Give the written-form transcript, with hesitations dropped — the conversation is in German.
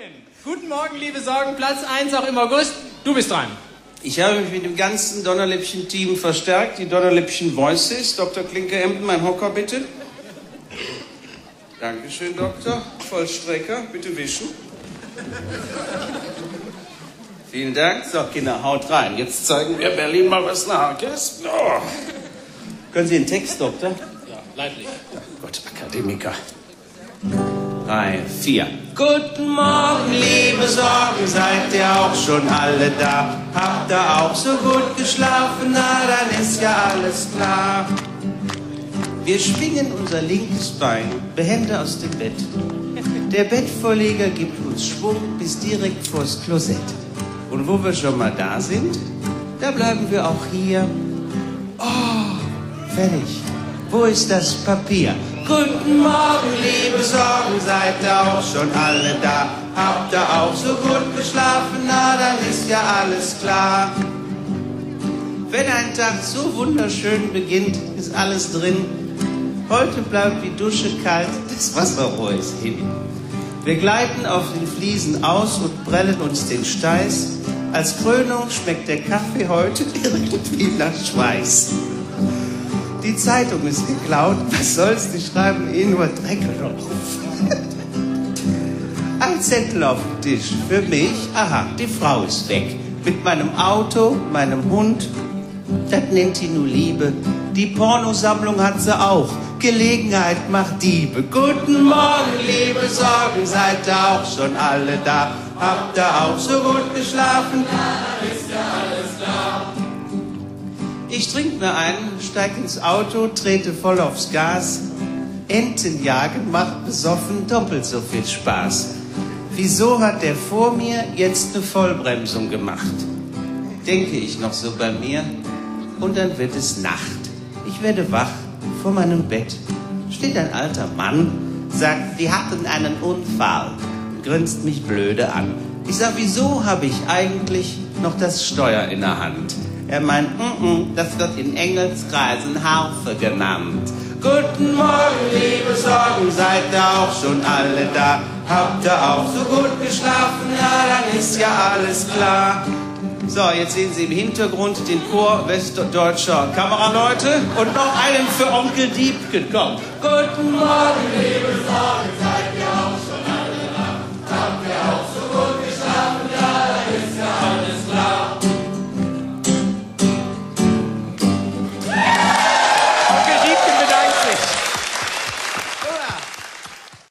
Guten Morgen, liebe Sorgen, Platz 1 auch im August. Du bist dran. Ich habe mich mit dem ganzen Donnerlippchen-Team verstärkt. Die Donnerlippchen Voices. Dr. Klinke-Emden, mein Hocker bitte. Dankeschön, Doktor. Vollstrecker, bitte wischen. Vielen Dank. So, Kinder, haut rein. Jetzt zeigen wir Berlin mal, was eine Hake ist. Oh. Können Sie einen Text, Doktor? Ja, leidlich. Gott, Akademiker. 3, 4. Guten Morgen, liebe Sorgen, seid ihr auch schon alle da? Habt ihr auch so gut geschlafen? Na, dann ist ja alles klar. Wir schwingen unser linkes Bein behende aus dem Bett. Der Bettvorleger gibt uns Schwung bis direkt vors Klosett. Und wo wir schon mal da sind, da bleiben wir auch hier. Oh, fertig. Wo ist das Papier? Guten Morgen, liebe Sorgen, seid ihr auch schon alle da? Habt ihr auch so gut geschlafen? Na, dann ist ja alles klar. Wenn ein Tag so wunderschön beginnt, ist alles drin. Heute bleibt die Dusche kalt, das Wasserrohr ist hin. Wir gleiten auf den Fliesen aus und prellen uns den Steiß. Als Krönung schmeckt der Kaffee heute irgendwie nach Schweiß. Die Zeitung ist geklaut, was soll's, die schreiben nur Dreck drauf. Ein Zettel auf dem Tisch für mich, aha, die Frau ist weg. Mit meinem Auto, meinem Hund, das nennt die nur Liebe. Die Pornosammlung hat sie auch, Gelegenheit macht Diebe. Guten Morgen, liebe Sorgen, seid ihr auch schon alle da? Habt ihr auch so gut geschlafen? Ja, ist ja alles klar. Ich trinke mir einen, steig ins Auto, trete voll aufs Gas. Enten jagen macht besoffen doppelt so viel Spaß. Wieso hat der vor mir jetzt eine Vollbremsung gemacht? Denke ich noch so bei mir und dann wird es Nacht. Ich werde wach, vor meinem Bett steht ein alter Mann, sagt, die hatten einen Unfall, grinst mich blöde an. Ich sag, wieso habe ich eigentlich noch das Steuer in der Hand? Er meint, das wird in Engelskreisen Harfe genannt. Guten Morgen, liebe Sorgen, seid ihr auch schon alle da? Habt ihr auch so gut geschlafen? Ja, dann ist ja alles klar. So, jetzt sehen Sie im Hintergrund den Chor westdeutscher Kameraleute und noch einen für Onkel Diebken. Kommt. Guten Morgen, liebe Sorgen, seid